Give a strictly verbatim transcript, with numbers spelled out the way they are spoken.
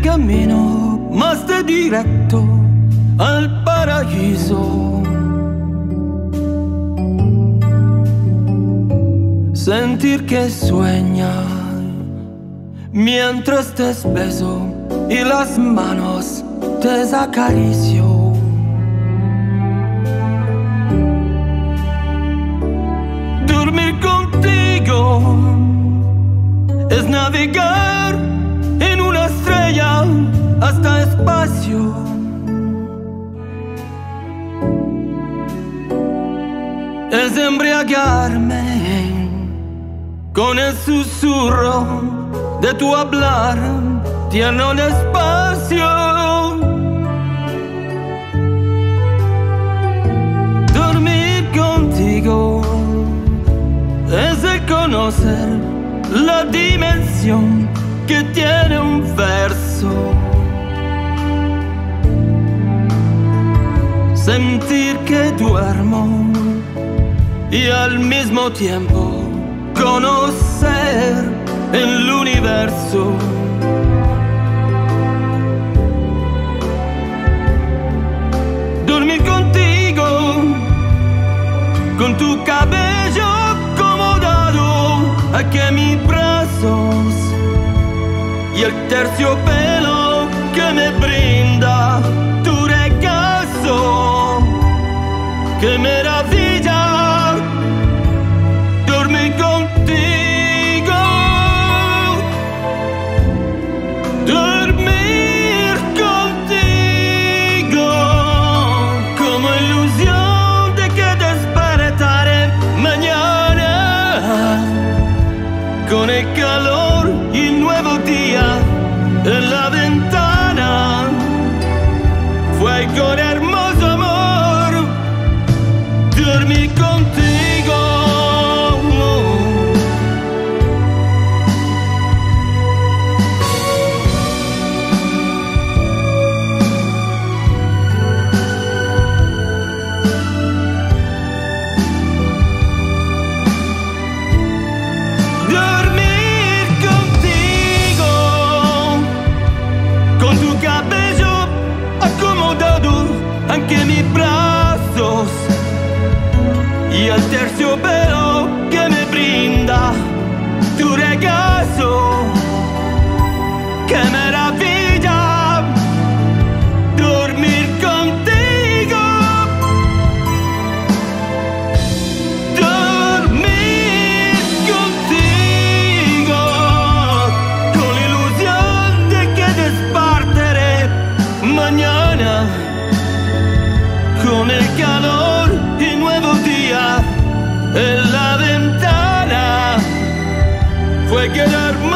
el camino más de directo al paraíso. Sentir que sueña mientras te beso y las manos te acaricio. Dormir contigo es navegar en una estrella hasta espacio. Es embriagarme con el susurro de tu hablar tierno despacio. Dormir contigo es el conocer la dimensión que tiene un verso. Sentir que duermo y al mismo tiempo conocer el universo. Dormir contigo, con tu cabello acomodado aquí en mis brazos y el terciopelo que me brinda tu regazo. ¡Qué maravilla! Dormir contigo, dormir contigo, como ilusión de que despertaré mañana con el calor y nuevo día en la ventana. Fue con hermoso amor dormir contigo. Anche mis brazos y el terciopelo que me brinda tu regazo. ¡Qué maravilla! Dormir contigo, dormir contigo, con la ilusión de que despertaré mañana con el calor y nuevo día en la ventana. Fue quedar